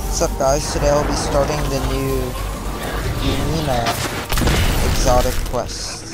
What's up guys, today I'll be starting the new Yunina exotic quest.